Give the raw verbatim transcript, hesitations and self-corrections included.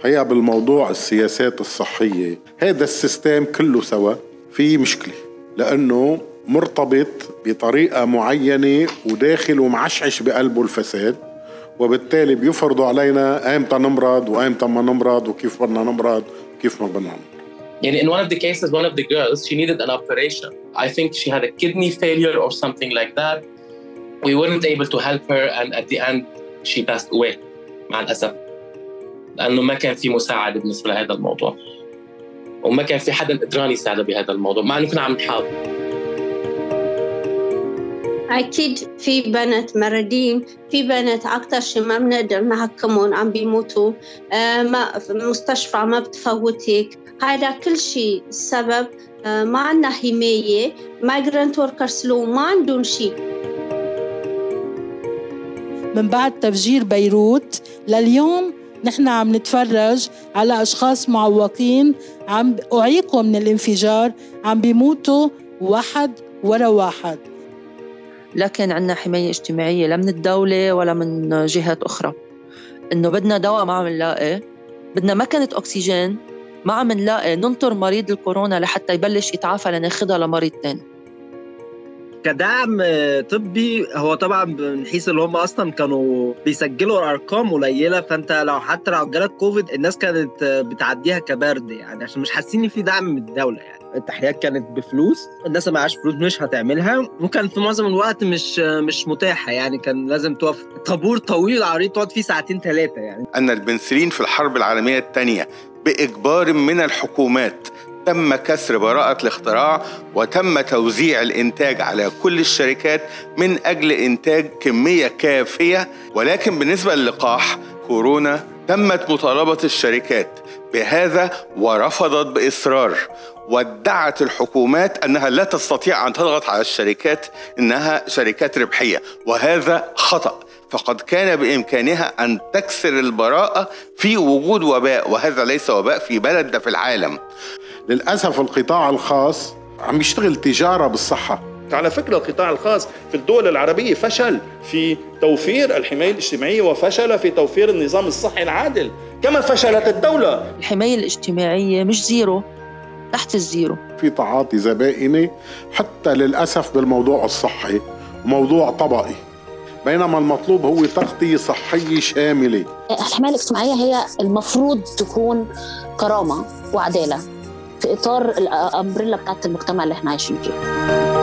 هيا بالموضوع السياسات الصحية، هذا السيستم كله سوا في مشكلة، لأنه مرتبط بطريقة معينة وداخل ومعشعش بقلبه الفساد، وبالتالي بيفرضوا علينا ايمتى نمرض وايمتى ما نمرض وكيف بدنا نمرض وكيف ما بدنا نمرض. يعني in one of the cases, one of the girls, she needed an operation. I think she had a kidney failure or something like that. We weren't able to help her, and at the end she passed away مع الأسف، لأنه ما كان في مساعدة بالنسبة لهذا الموضوع، وما كان في حدا قدران يساعده بهذا الموضوع مع إنه كنا عم نحاول. أكيد في بنات مردين، في بنات أكتر شيء ما بنقدر نحكمهم عم بيموتوا، آه ما في المستشفى ما بتفوتك، هذا كل شيء السبب. آه ما عندنا حماية، migrant workers لو ما عندهم شيء. من بعد تفجير بيروت لليوم نحن عم نتفرج على أشخاص معوقين عم أعيقوا من الانفجار، عم بيموتوا واحد ورا واحد. لكن عنا حماية اجتماعية لا من الدولة ولا من جهات أخرى. إنه بدنا دواء ما عم نلاقي، بدنا مكنة أكسجين ما عم نلاقي، ننطر مريض الكورونا لحتى يبلش يتعافى لناخدها لمريض تاني. كدعم طبي هو طبعا من حيث اللي هم اصلا كانوا بيسجلوا ارقام قليله، فانت لو حتى لو جالك كوفيد الناس كانت بتعديها كبرد يعني، عشان مش حاسين ان في دعم من الدوله. يعني التحليات كانت بفلوس، الناس ما معاش فلوس مش هتعملها، وكان في معظم الوقت مش مش متاحه، يعني كان لازم تقف طابور طويل عريض تقعد فيه ساعتين ثلاثه. يعني ان البنسلين في الحرب العالميه الثانيه باجبار من الحكومات تم كسر براءة الاختراع وتم توزيع الإنتاج على كل الشركات من أجل إنتاج كمية كافية. ولكن بالنسبة للقاح كورونا تمت مطالبة الشركات بهذا ورفضت بإصرار، وادعت الحكومات أنها لا تستطيع أن تضغط على الشركات إنها شركات ربحية، وهذا خطأ. فقد كان بإمكانها أن تكسر البراءة في وجود وباء، وهذا ليس وباء في بلد ده في العالم. للأسف القطاع الخاص عم يشتغل تجارة بالصحة. على فكرة القطاع الخاص في الدول العربية فشل في توفير الحماية الاجتماعية وفشل في توفير النظام الصحي العادل، كما فشلت الدولة. الحماية الاجتماعية مش زيرو، تحت الزيرو. في تعاطي زبائني حتى للأسف بالموضوع الصحي، موضوع طبقي، بينما المطلوب هو تغطية صحية شاملة. الحماية الاجتماعية هي المفروض تكون كرامة وعدالة في إطار الأمبريلا بتاعت المجتمع اللي احنا عايشين فيه.